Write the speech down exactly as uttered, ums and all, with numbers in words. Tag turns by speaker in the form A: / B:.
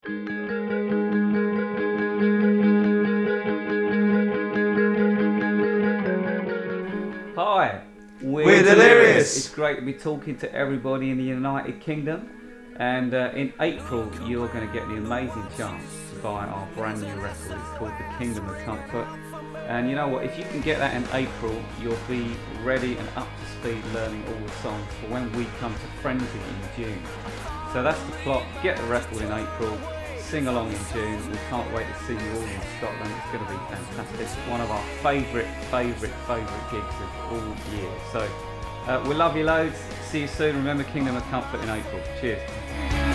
A: Hi, we're,
B: We're Delirious.
A: It's great to be talking to everybody in the United Kingdom, and uh, in April you're going to get the amazing chance to buy our brand new record. It's called The Kingdom of Comfort, and you know what, if you can get that in April, you'll be ready and up to speed learning all the songs for when we come to Frenzy in June. So that's the plot. Get the record in April, sing along in June. We can't wait to see you all in Scotland. It's going to be fantastic. It's one of our favourite, favourite, favourite gigs of all year. So uh, we love you loads. See you soon. Remember Kingdom of Comfort in April. Cheers.